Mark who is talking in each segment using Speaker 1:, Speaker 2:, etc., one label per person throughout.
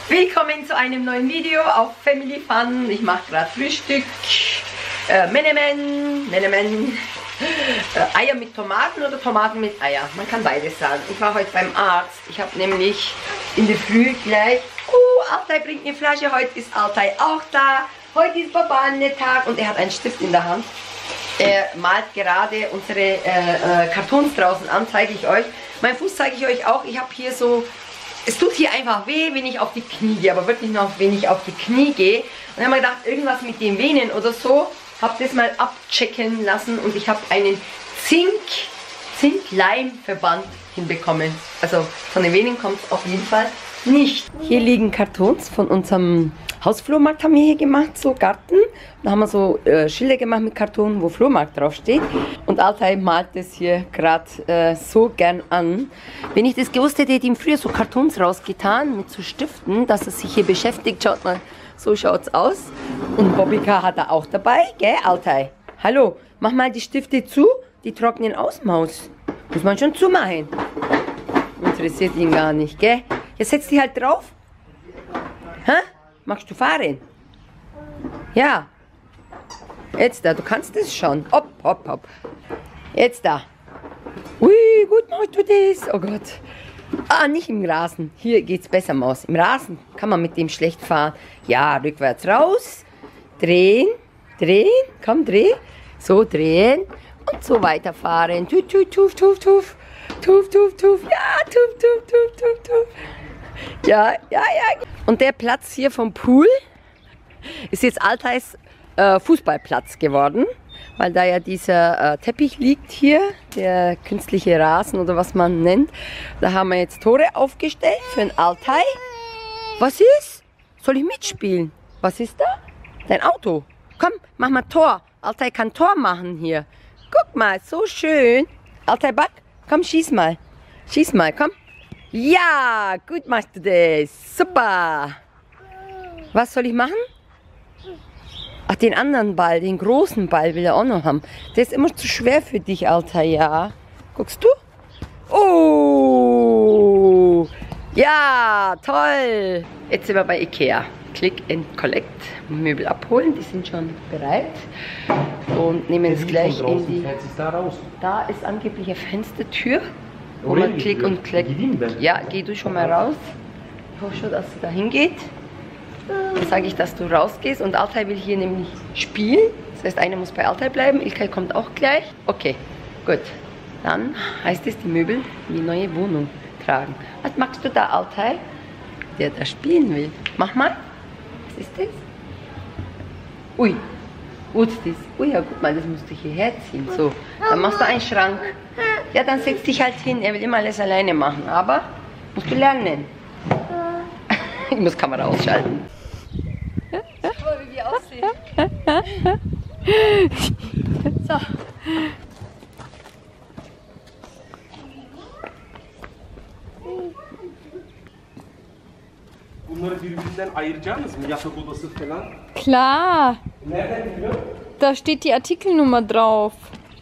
Speaker 1: Willkommen zu einem neuen Video auf Family Fun. Ich mache gerade Frühstück. Menemen. Eier mit Tomaten oder Tomaten mit Eier. Man kann beides sagen. Ich war heute beim Arzt. Ich habe nämlich in der Früh gleich, Altai bringt eine Flasche. Heute ist Altai auch da. Heute ist Tag und er hat einen Stift in der Hand. Er malt gerade unsere Kartons draußen an, zeige ich euch. Mein Fuß zeige ich euch auch. Ich habe hier so, es tut hier einfach weh, wenn ich auf die Knie gehe, aber wirklich noch, wenn ich auf die Knie gehe. Und dann haben wir gedacht, irgendwas mit den Venen oder so. Habe das mal abchecken lassen und ich habe einen Zink-Leim-Verband hinbekommen. Also von den Venen kommt es auf jeden Fall nicht. Hier liegen Kartons von unserem Hausflohmarkt, haben wir hier gemacht, so Garten. Da haben wir so Schilder gemacht mit Karton, wo Flohmarkt draufsteht. Und Altai malt das hier gerade so gern an. Wenn ich das gewusst hätte, hätte ich ihm früher so Kartons rausgetan mit so Stiften, dass er sich hier beschäftigt. Schaut mal, so schaut's aus. Und Bobbycar hat er auch dabei, gell, Altai? Hallo, mach mal die Stifte zu, die trocknen aus, Maus. Muss man schon zumachen. Interessiert ihn gar nicht, gell? Jetzt setz dich halt drauf. Hä? Magst du fahren? Ja. Jetzt da, du kannst das schon. Hopp, hopp, hopp. Jetzt da. Ui, gut machst du das. Oh Gott. Ah, nicht im Rasen. Hier geht's besser, Maus. Im Rasen kann man mit dem schlecht fahren. Ja, rückwärts raus. Drehen, drehen. Komm, dreh. So, drehen. Und so weiterfahren. Tuf, tuf, tuf, tuf, tuf. Tuf, tuf, tuf. Ja, tuf, tuf, tuf, tuf, tuf. Ja. Und der Platz hier vom Pool ist jetzt Altais Fußballplatz geworden, weil da ja dieser Teppich liegt hier, der künstliche Rasen oder was man nennt. Da haben wir jetzt Tore aufgestellt für den Altai. Was ist? Soll ich mitspielen? Was ist da? Dein Auto. Komm, mach mal Tor. Altai kann Tor machen hier. Guck mal, so schön. Altai Back, komm, schieß mal. Schieß mal, komm. Ja, gut machst du das. Super. Was soll ich machen? Ach, den anderen Ball, den großen Ball will er auch noch haben. Der ist immer zu schwer für dich, Alter, ja. Guckst du? Oh, ja, toll. Jetzt sind wir bei Ikea. Click and Collect. Möbel abholen, die sind schon bereit. Und nehmen es gleich in die... Da ist angeblich eine Fenstertür. Wo man Klick und Klick. Ja, geh du schon mal raus. Ich hoffe schon, dass sie da hingeht. Dann sage ich, dass du rausgehst. Und Altai will hier nämlich spielen. Das heißt, einer muss bei Altai bleiben. Ilkay kommt auch gleich. Okay, gut. Dann heißt es, die Möbel in die neue Wohnung tragen. Was machst du da, Altai? Der da spielen will. Mach mal. Was ist das? Ui. Wo ist das? Ui, ja, guck mal, das musst du hierher ziehen. So, dann machst du einen Schrank. Ja, dann setz dich halt hin. Er will immer alles alleine machen, aber musst du lernen. Ich muss Kamera ausschalten. Schau mal, wie wir aussehen. So.
Speaker 2: Bunları birbirinden ayıracaksınız mı? Yatak odası falan.
Speaker 3: Klar.
Speaker 2: Nereden biliyorsun?
Speaker 3: Da steht die Artikelnummer drauf.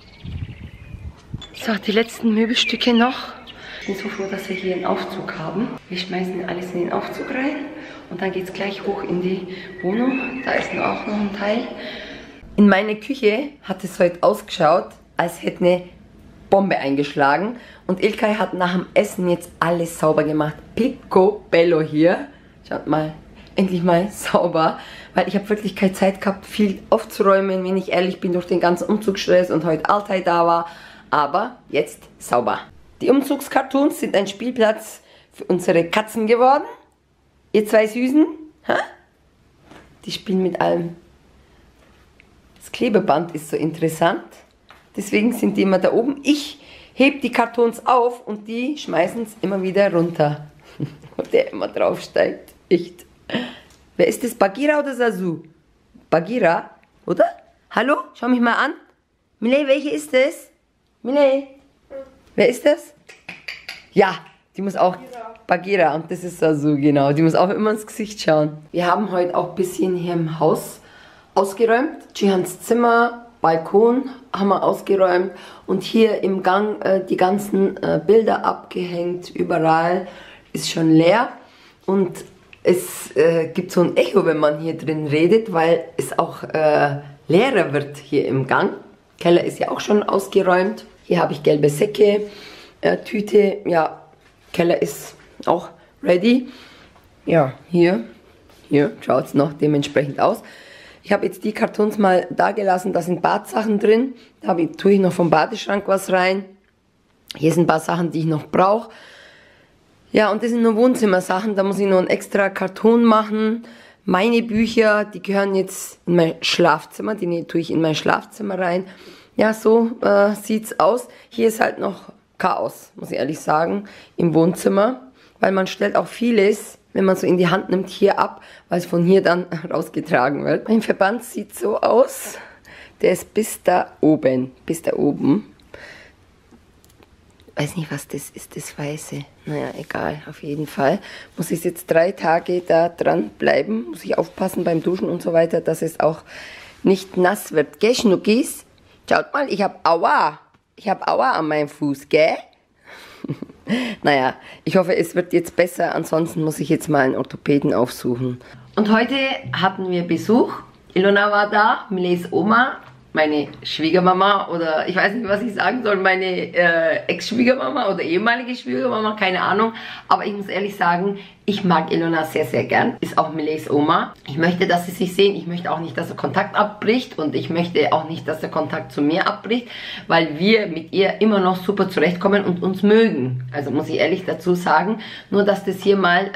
Speaker 1: So, die letzten Möbelstücke noch. Ich bin so froh, dass wir hier einen Aufzug haben. Wir schmeißen alles in den Aufzug rein und dann geht es gleich hoch in die Wohnung. Da ist auch noch ein Teil. In meine Küche hat es heute ausgeschaut, als hätte eine Bombe eingeschlagen. Und Ilkay hat nach dem Essen jetzt alles sauber gemacht. Picobello hier. Schaut mal, endlich mal sauber. Weil ich habe wirklich keine Zeit gehabt, viel aufzuräumen, wenn ich ehrlich bin, durch den ganzen Umzugsstress und heute Altai da war. Aber jetzt sauber. Die Umzugskartons sind ein Spielplatz für unsere Katzen geworden. Ihr zwei Süßen, die spielen mit allem. Das Klebeband ist so interessant. Deswegen sind die immer da oben. Ich hebe die Kartons auf und die schmeißen es immer wieder runter. Und der immer draufsteigt. Echt. Wer ist das? Bagheera oder Zazu? Bagheera, oder? Hallo? Schau mich mal an. Miley, welche ist das? Miley. Wer ist das? Ja, die muss auch... Bagheera. Und das ist Zazu, genau. Die muss auch immer ins Gesicht schauen. Wir haben heute auch ein bisschen hier im Haus ausgeräumt. Jihans Zimmer, Balkon haben wir ausgeräumt. Und hier im Gang die ganzen Bilder abgehängt. Überall ist schon leer. Und Es gibt so ein Echo, wenn man hier drin redet, weil es auch leerer wird hier im Gang. Keller ist ja auch schon ausgeräumt. Hier habe ich gelbe Säcke, Tüte. Ja, Keller ist auch ready. Ja, hier schaut es noch dementsprechend aus. Ich habe jetzt die Kartons mal da gelassen, da sind Badsachen drin. Da tue ich noch vom Badeschrank was rein. Hier sind ein paar Sachen, die ich noch brauche. Ja, und das sind nur Wohnzimmersachen, da muss ich noch einen extra Karton machen. Meine Bücher, die gehören jetzt in mein Schlafzimmer, die tue ich in mein Schlafzimmer rein. Ja, so sieht's aus. Hier ist halt noch Chaos, muss ich ehrlich sagen, im Wohnzimmer. Weil man stellt auch vieles, wenn man so in die Hand nimmt, hier ab, weil es von hier dann rausgetragen wird. Mein Verband sieht so aus. Der ist bis da oben. Weiß nicht, was das ist, das Weiße. Naja, egal, auf jeden Fall. Muss ich jetzt 3 Tage da dran bleiben. Muss ich aufpassen beim Duschen und so weiter, dass es auch nicht nass wird. Gell, Schnuckis? Schaut mal, ich habe Aua. Ich habe Aua an meinem Fuß, gell? Naja, ich hoffe, es wird jetzt besser. Ansonsten muss ich jetzt mal einen Orthopäden aufsuchen. Und heute hatten wir Besuch. Ilona war da, Mileys Oma, meine Schwiegermama oder ich weiß nicht, was ich sagen soll, meine Ex-Schwiegermama oder ehemalige Schwiegermama, keine Ahnung. Aber ich muss ehrlich sagen, ich mag Ilona sehr, sehr gern. Ist auch Mileys Oma. Ich möchte, dass sie sich sehen. Ich möchte auch nicht, dass der Kontakt abbricht und ich möchte auch nicht, dass der Kontakt zu mir abbricht, weil wir mit ihr immer noch super zurechtkommen und uns mögen. Also muss ich ehrlich dazu sagen, nur dass das hier mal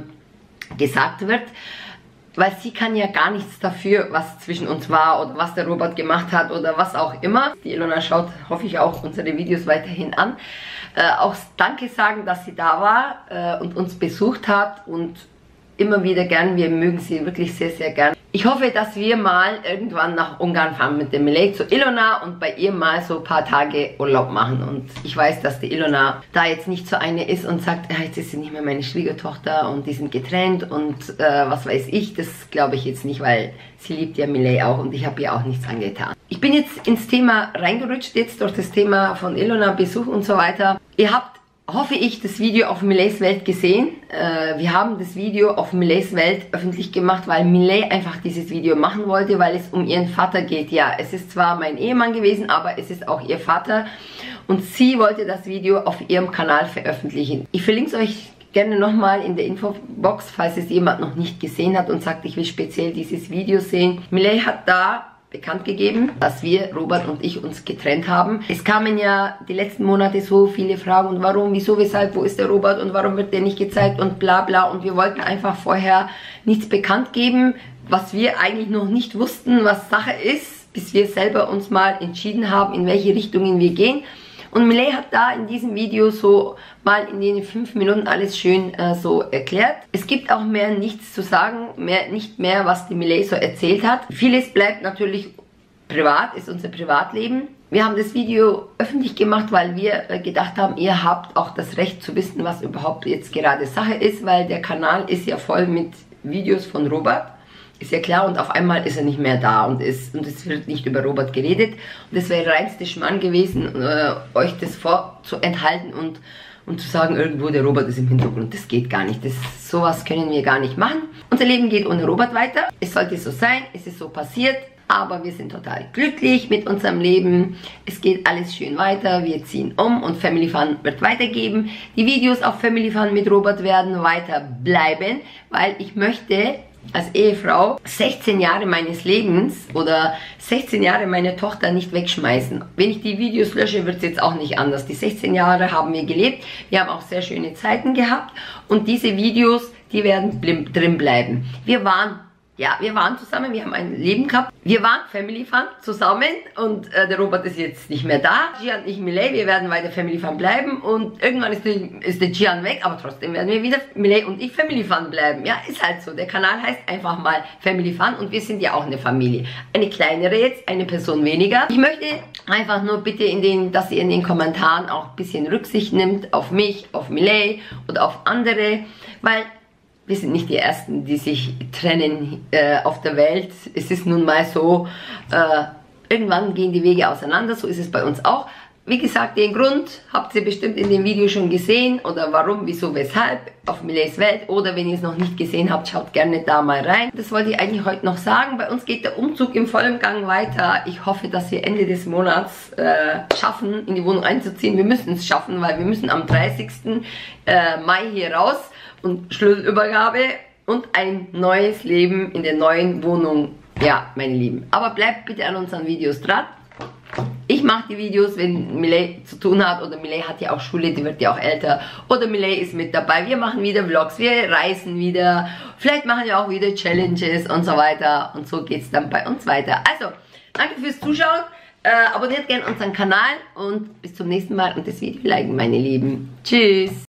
Speaker 1: gesagt wird. Weil sie kann ja gar nichts dafür, was zwischen uns war oder was der Robert gemacht hat oder was auch immer. Die Ilona schaut, hoffe ich, auch unsere Videos weiterhin an. Auch Danke sagen, dass sie da war und uns besucht hat und immer wieder gern. Wir mögen sie wirklich sehr, sehr gern. Ich hoffe, dass wir mal irgendwann nach Ungarn fahren mit dem Miley zu Ilona und bei ihr mal so ein paar Tage Urlaub machen. Und ich weiß, dass die Ilona da jetzt nicht so eine ist und sagt, ja, jetzt ist sie nicht mehr meine Schwiegertochter und die sind getrennt und was weiß ich. Das glaube ich jetzt nicht, weil sie liebt ja Miley auch und ich habe ihr auch nichts angetan. Ich bin jetzt ins Thema reingerutscht, jetzt durch das Thema von Ilona, Besuch und so weiter. Ihr habt, hoffe ich, das Video auf Mileys Welt gesehen. Wir haben das Video auf Mileys Welt öffentlich gemacht, weil Miley einfach dieses Video machen wollte, weil es um ihren Vater geht. Ja, es ist zwar mein Ehemann gewesen, aber es ist auch ihr Vater. Und sie wollte das Video auf ihrem Kanal veröffentlichen. Ich verlinke es euch gerne nochmal in der Infobox, falls es jemand noch nicht gesehen hat und sagt, ich will speziell dieses Video sehen. Miley hat da bekannt gegeben, dass wir, Robert und ich, uns getrennt haben. Es kamen ja die letzten Monate so viele Fragen und warum, wieso, weshalb, wo ist der Robert und warum wird der nicht gezeigt und bla bla und wir wollten einfach vorher nichts bekannt geben, was wir eigentlich noch nicht wussten, was Sache ist, bis wir selber uns mal entschieden haben, in welche Richtungen wir gehen. Und Miley hat da in diesem Video so mal in den 5 Minuten alles schön so erklärt. Es gibt auch mehr nichts zu sagen, nicht mehr, was die Miley so erzählt hat. Vieles bleibt natürlich privat, ist unser Privatleben. Wir haben das Video öffentlich gemacht, weil wir gedacht haben, ihr habt auch das Recht zu wissen, was überhaupt jetzt gerade Sache ist, weil der Kanal ist ja voll mit Videos von Robert. Ist ja klar, und auf einmal ist er nicht mehr da und es wird nicht über Robert geredet. Und es wäre reinste Schmarrn gewesen, euch das vorzuenthalten und zu sagen, irgendwo der Robert ist im Hintergrund. Das geht gar nicht. Sowas können wir gar nicht machen. Unser Leben geht ohne Robert weiter. Es sollte so sein, es ist so passiert. Aber wir sind total glücklich mit unserem Leben. Es geht alles schön weiter. Wir ziehen um und Family Fun wird weitergeben. Die Videos auf Family Fun mit Robert werden weiter bleiben, weil ich möchte als Ehefrau 16 Jahre meines Lebens oder 16 Jahre meine Tochter nicht wegschmeißen. Wenn ich die Videos lösche, wird es jetzt auch nicht anders. Die 16 Jahre haben wir gelebt. Wir haben auch sehr schöne Zeiten gehabt. Und diese Videos, die werden drin bleiben. Wir waren zusammen, wir haben ein Leben gehabt. Wir waren Family Fun zusammen und der Robert ist jetzt nicht mehr da. Gian und ich, Miley, wir werden weiter Family Fun bleiben und irgendwann ist der Gian weg, aber trotzdem werden wir wieder Miley und ich Family Fun bleiben. Ja, ist halt so. Der Kanal heißt einfach mal Family Fun und wir sind ja auch eine Familie. Eine kleinere jetzt, eine Person weniger. Ich möchte einfach nur bitte, dass ihr in den Kommentaren auch ein bisschen Rücksicht nimmt auf mich, auf Miley und auf andere, weil wir sind nicht die Ersten, die sich trennen auf der Welt. Es ist nun mal so, irgendwann gehen die Wege auseinander, so ist es bei uns auch. wie gesagt, den Grund habt ihr bestimmt in dem Video schon gesehen oder warum, wieso, weshalb auf Milets Welt, oder wenn ihr es noch nicht gesehen habt, schaut gerne da mal rein. Das wollte ich eigentlich heute noch sagen. Bei uns geht der Umzug im vollen Gang weiter. Ich hoffe, dass wir Ende des Monats schaffen, in die Wohnung einzuziehen. Wir müssen es schaffen, weil wir müssen am 30. Mai hier raus und Schlüsselübergabe und ein neues Leben in der neuen Wohnung. Ja, meine Lieben. Aber bleibt bitte an unseren Videos dran. Ich mache die Videos, wenn Milet zu tun hat, oder Milet hat ja auch Schule, die wird ja auch älter, oder Milet ist mit dabei. Wir machen wieder Vlogs, wir reisen wieder, vielleicht machen wir auch wieder Challenges und so weiter, und so geht es dann bei uns weiter. Also, danke fürs Zuschauen, abonniert gerne unseren Kanal und bis zum nächsten Mal und das Video liken, meine Lieben. Tschüss!